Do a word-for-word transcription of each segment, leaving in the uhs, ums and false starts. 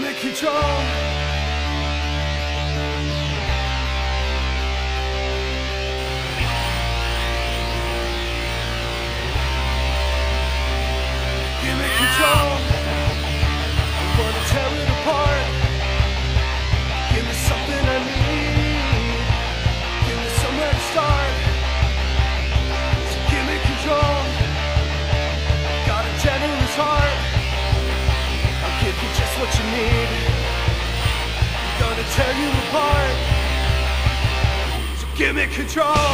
me control. Give me control. I wanna tear it apart. Give me something I need. Give me somewhere to start. So give me control. Got a generous heart. I'll give you just what you need. I'm gonna tear you apart. So give me control.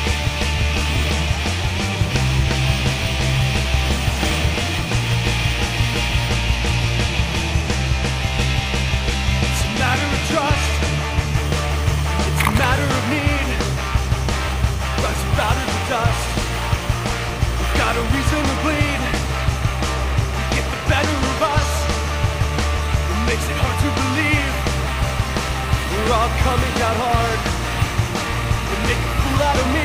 It's a matter of trust. It's a matter of need. Rise up out of the dust. We've got a reason to bleed. Get the better of us. It makes it hard to believe. We're all coming down hard. They make a fool out of me.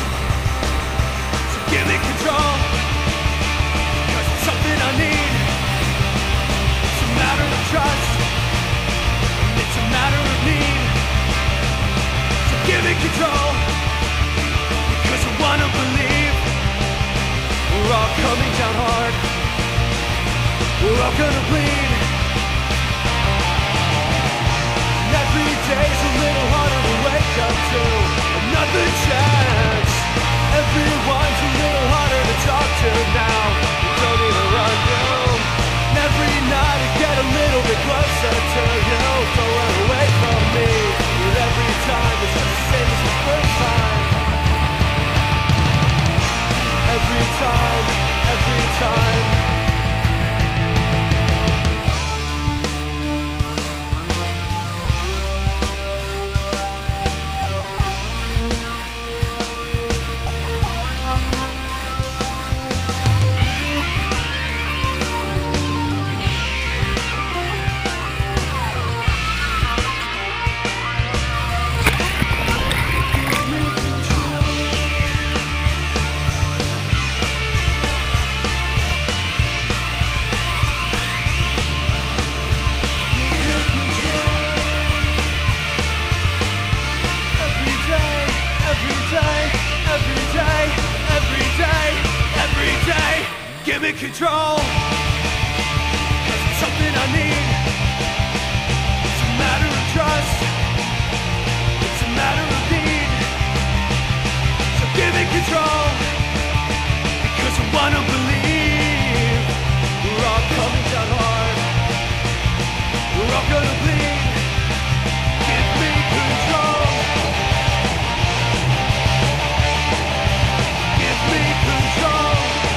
So give me control. Cause it's something I need. It's a matter of trust. And it's a matter of need. So give me control. Because I wanna believe. We're all coming down hard. We're all gonna bleed. And every day's a little harder to wake up to. Another chance. Everyone's a little harder to talk to now. You don't need to run through. And every night I get a little bit closer to you. Don't run away from me. But every time it's just the same as the first time. Every time, every time. Give me control. Cause it's something I need. It's a matter of trust. It's a matter of need. So give me control. Because I wanna believe. We're all coming down hard. We're all gonna bleed. Give me control. Give me control.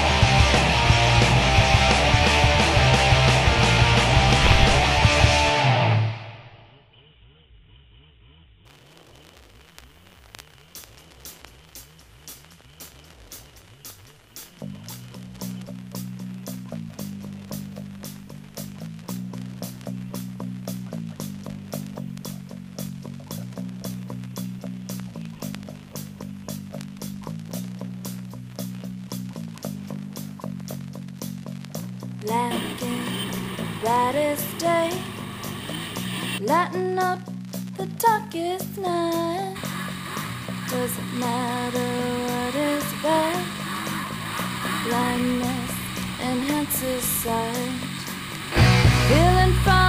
Lacking the brightest day, lighting up the darkest night. Doesn't matter what is right, blindness enhances sight. Feeling fine.